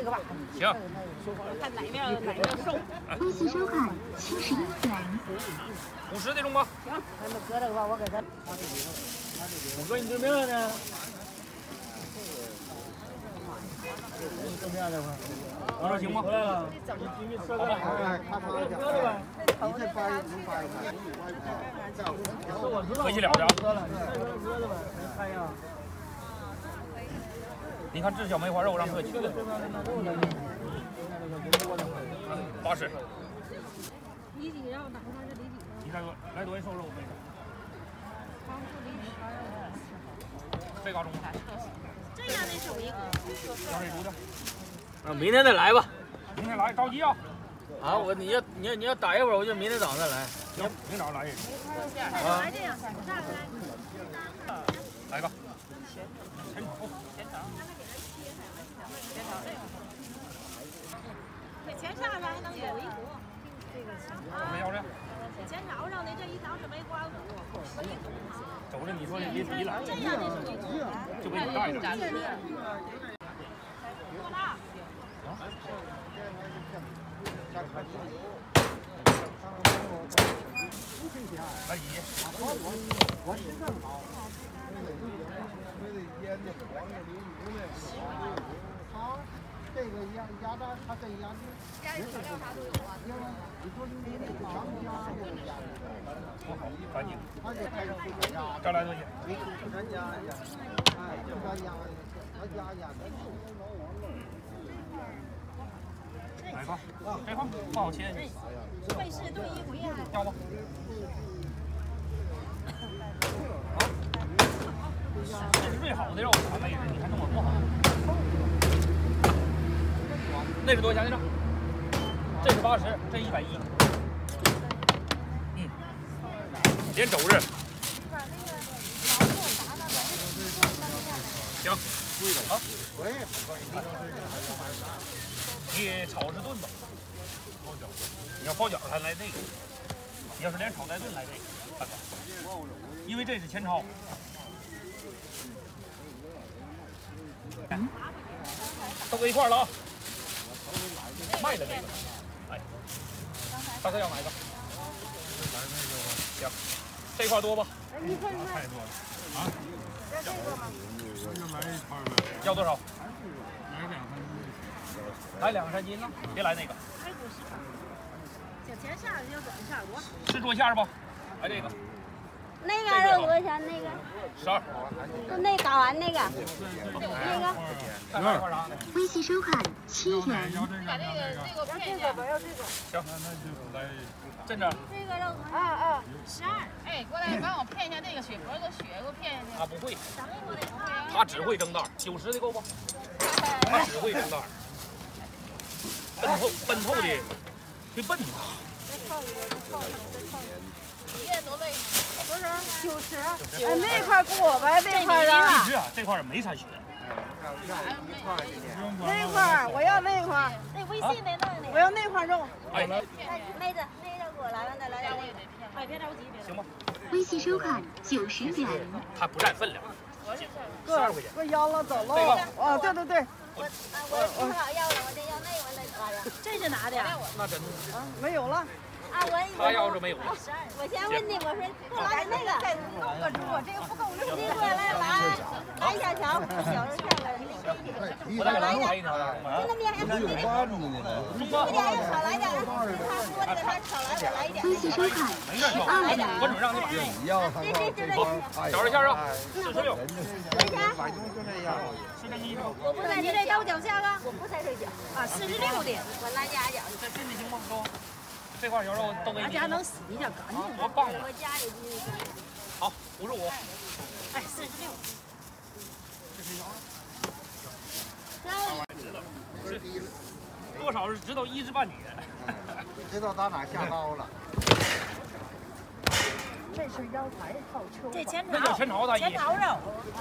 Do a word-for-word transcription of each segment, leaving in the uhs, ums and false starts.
个吧。 行。 看哪面哪面瘦。 微信收看七十一元。 五十那种吧。 行，咱们搁这个吧，我给他。 我搁你对面呢。你对面这块。 我说行吗？ 回来了。好吧。搁着呗。你再发一能发一个。 回去了的。 搁了，搁着呗。你看一下。 你看这小梅花肉让特去的，八十。 里脊肉，哪块是里脊肉？ 你来个来多一瘦肉那个。这高中吗？ 这样的手艺。 让谁煮的？ 啊，明天再来吧。 明天来，着急啊！ 啊，我你要你要你要打一会儿，我就明天早上再来。 行，明早来一个。 啊。来这样，上来。 来个。前炒。 这前上上还能有一股，这个没有的。 前炒上的这一汤是没刮骨，有一股哈。 走着你说你提了， 这样的是一股， 就给你带着。 多大？ 来一。 我是正好。好，这个鸭鸭蛋，它这鸭子，鸭子调料啥都有啊。你说你那个香鸭或者鸭子， 多好，干净。 它就开始这鸭， 再来多些。 咱家鸭，哎，这家鸭，咱家鸭的。 来吧，这块不好切。 费事炖一回呀。 要不？这是最好的肉，啊，妹子，你还弄我不好？那是多少钱来着？这是八十，这一百一。嗯，连肘子。行，贵的啊，贵。你炒是炖吧？包饺子。你要包饺子还来那个，你要是连炒带炖来这个，看看。因为这是前炒。都搁一块了啊！卖的这个，哎，大哥要哪个？行，这块多吧？太多了啊！要多少？来两三斤呢？别来那个。 小前下的要短下多。 是做馅吧？来这个。 那个肉多少钱？那个十二。 就那睾丸那个，那个。 十二。 微信收看七元。 把这个这个片一下吧，要这个。 行，那那就来这这。 这个肉啊啊，十二。哎，过来帮我片一下那个血脖子血，给我片一下。 他不会，他只会蒸蛋。九十的够不？他只会蒸蛋。笨透笨透的，忒笨他。 再泡一个，再泡一个，再泡一个。一个多累？多少？九十。 哎，那块给我呗，那块的。 是啊，这块没啥血。 那块我要那块。 那微信的那那。 我要那块肉。 哎， 妹子，那肉给我来了，再来点。 哎，别着急，别。 行吧。 微信收看九十元。 它不占分量。 个个腰了走喽。哦，对对对。 我我不好要了，我得要那个那玩意儿。 这是哪的呀？ 那真的。 啊，没有了。 啊，我他要是没有了。 我先问你，我说给我来点那个。 我我这个不够肉。 你给我来来来一小条，小肉馅的。 我再给来一条。 那边还有有八种的呢。 这边还少来点，他说的他少来点，来一点。微信收看十二元。 我准让你买。 这这就这个。 小肉馅啊，四十六。 多少钱？ 四十一。 我不在你这刀脚下啊，我不在这脚啊，四十六的。 我拿家脚。 这真的行吗？都。这块小肉都给你。 俺家能洗一下干净。 多棒啊！ 我家里好，五十五。 哎，四十六。 是多少是知道一知半解。 知道打哪下刀了。 这是腰台好抽。 这前那叫前炒大衣。 前炒肉。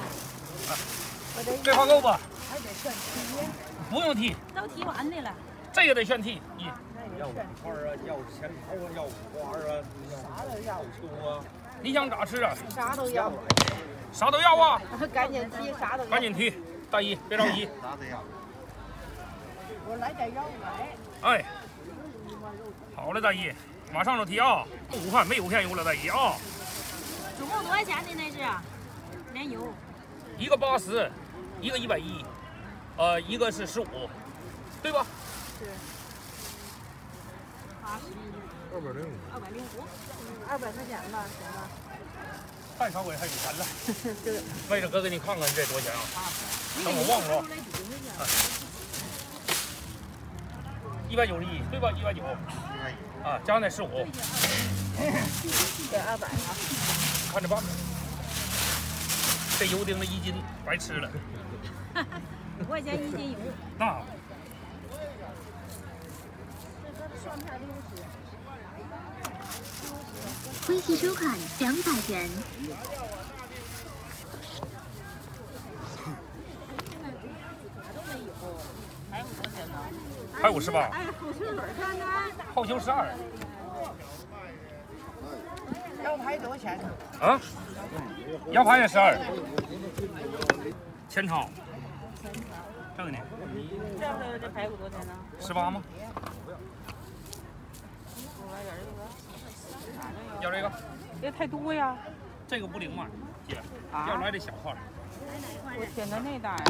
这块够吧？ 还得炫踢。 不用剃。 都剃完的了。 这个得炫剃。一。 要五块啊，要前头啊，要五花啊， 啥都要。 粗啊。 你想咋吃啊？ 啥都要。 啥都要啊！ 赶紧踢，啥都要。 赶紧踢，大姨别着急。 啥都要。 我来点腰排。 哎，好了，大姨，马上就提啊！不看没有骗油了，大姨啊！ 总共多少钱的那是？连油。 一个八十，一个一百一，呃，一个是十五，对吧？ 是。八十。 二百零五。 二百零五。 二百块钱吧，行吧。 太少给还有钱了。对。为了哥给你看看这多少钱啊？等我忘了。一百九十一，对吧？一百九。啊，加上那十五。 对，二百啊。 看着办吧。这油丁子一斤白吃了。 五块钱一斤油。 那。 微信收看两百元。 还有十八。 哎，后球腿看看。 后球十二。 腰排多少钱？ 啊？腰排也十二。前超。这个呢？ 这样的这排骨多少钱呢？ 十八吗？要这个？ 这太多呀。 这个不灵嘛，姐。要来这小块。 我选的那大呀。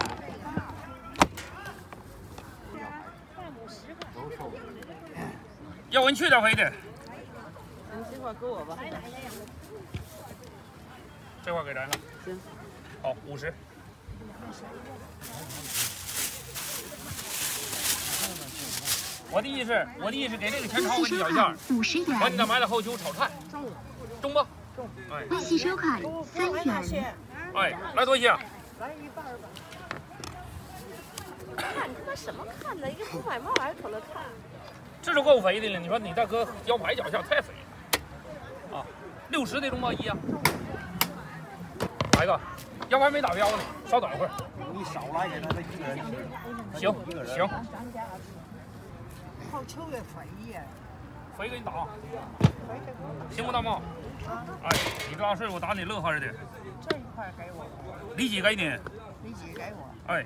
要不你去点肥的。 你这块给我吧。 这块给咱了。 行。 好，五十。我的意思，我的意思给这个前朝给你小馅儿， 五十元。 把你那买的后球炒菜，中吧？ 中。 哎。 微信收看三元。 哎，来多些。 来一半吧。 看你他妈什么看的？一个不买帽还可乐看。 这就够肥的了。你说你大哥腰排脚下太肥了。啊，六十的中吧一啊。来个，腰排没打标呢，稍等一会儿。 你少来给他这一个人吃。 行行。 后球也肥呀。 肥给你打。行不大妈？哎，你这大岁数打你乐呵着的。 这一块给我。 李几给你？ 李几给我。 哎。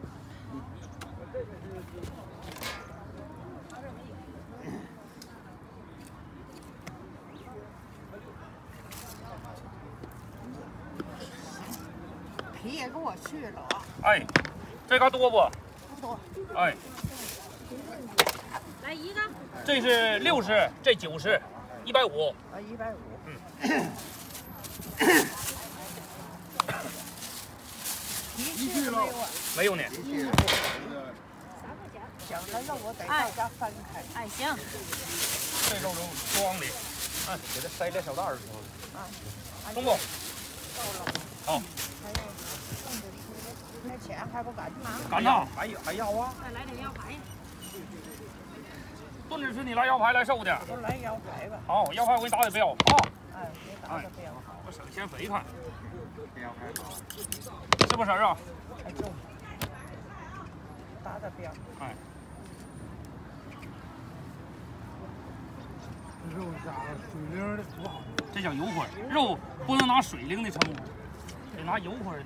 皮也给我去了啊！ 哎，这嘎多不？ 不多。 哎， 来一个。 这是六十，这九十，一百五。 啊，一百五。 嗯。 皮去了没有啊？ 没有呢。 想着肉我得大家分开。 哎，行。 这肉都装里。哎， 给他塞点小袋儿里头。 啊。 中不？ 够了。 好。 那钱还不赶紧拿？ 赶上， 还还要啊？ 再来点腰排。 炖着是你来腰排来瘦的。 都来腰排吧。 好，腰排我给你打的标啊。 哎，别打的标好。 我省钱肥看。 腰排好。 是不是啊？ 太重。打的标。 哎。 肉加水灵的不好。 这叫油花，肉不能拿水灵的称呼，得拿油花的。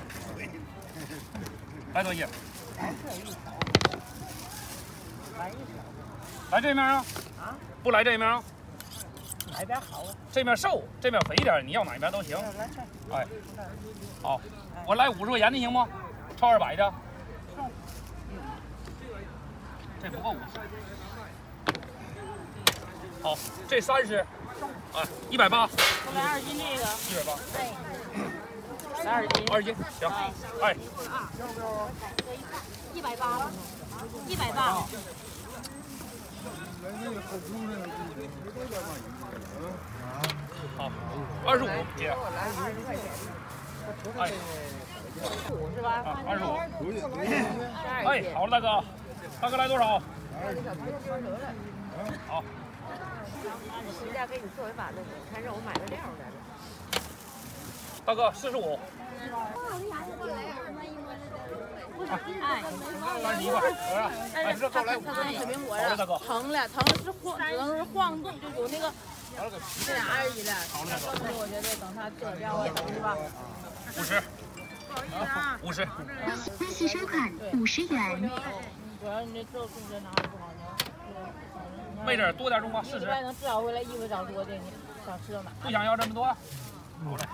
来多些。 来这一条。来一条。 来这面啊？ 啊？ 不来这面啊？ 哪边好啊？ 这面瘦，这面肥点，你要哪边都行。 来这。 哎。好，我来五十块钱的行吗？超二百的。这不够五十。好，这三十。哎，一百八。 我来二斤这个。 一百八。 对。来二斤。 二斤，行。哎。 一百八。一百八。 好，二十五，姐。哎。 五是吧？ 啊，二十五。哎，好了，大哥，大哥来多少？好。 实价给你作为把那个，看让我买的料来了。 大哥，四十五。 哎， 三十一块，是吧？哎，这够来五十。 水苹果好了，大哥。 疼了，疼了是晃，只能是晃动，就有那个。这俩而已了。 好了，大哥。 我觉得等它做掉也疼是吧？ 五十。 不好意思啊。 五十。 微信收看五十元。 主要你这肉控制拿的不好，你没事，多点中吧，试试。 一般能至少回来一回找多的，你想吃到哪？ 不想要这么多，过来。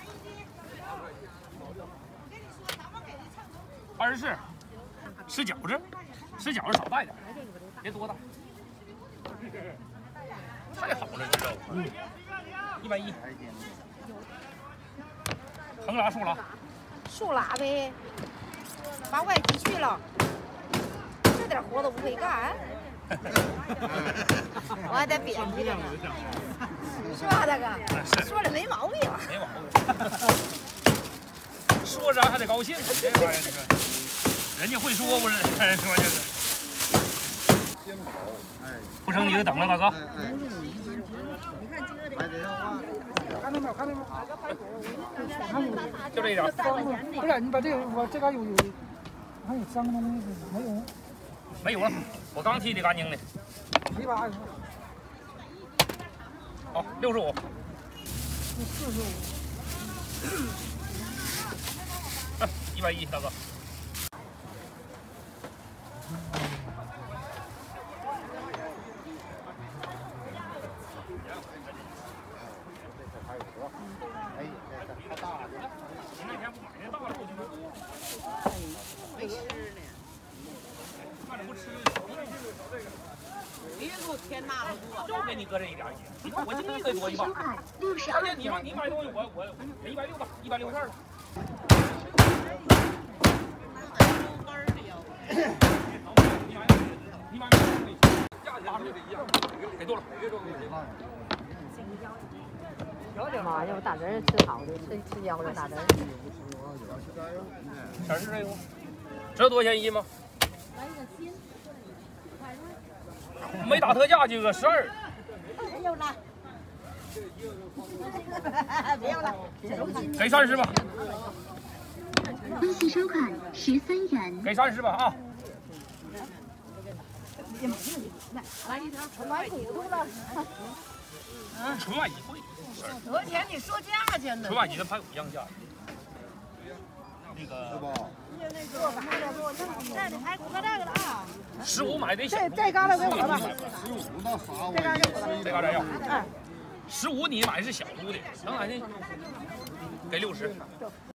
二十四，吃饺子，吃饺子少带点，别多大。太好了，这肉，嗯，一百一。横拉竖拉？ 竖拉呗，把外脊去了，这点活都不会干。我还得编辑呢，是吧，大哥？说的没毛病。 没毛病。说咱还得高兴，这玩意儿你说，人家会说不是？说就是。不成，你就等着，大哥。 看到没有？看到没有？ 就这一点。 不是，你把这个，我这嘎有有，还有脏东西没有？ 没有了，我刚剃的干净的。 一百二十。 好，六十五。 四十五。 一百一，大哥。 哎，这太大了。 你那天不买那大肉去吗？ 没吃呢。 看着不吃。 别给我添那么多， 就给你搁这一点一。你看我今天得多一半。而且你买你买东西，我我我一百六吧，一百六十二了。你买价钱一样，给多了。 妈呀，我打人吃好的，吃吃腰的打人。 全是这个吗？知道多少钱一吗？没打特价就个十二。 没有了，没有了， 给三十吧。 微信收款十三元。 给三十吧啊。 买骨头了。 纯外脊贵。 昨天你说价钱呢？ 纯外脊跟排骨一样价。那个。 是吧？ 这里排骨搁这个了啊。 十五买的小。 这这嘎达给我了吧？ 十五那啥我这嘎给我了。 这嘎达要。十五你买是小猪的，能买的？给六十。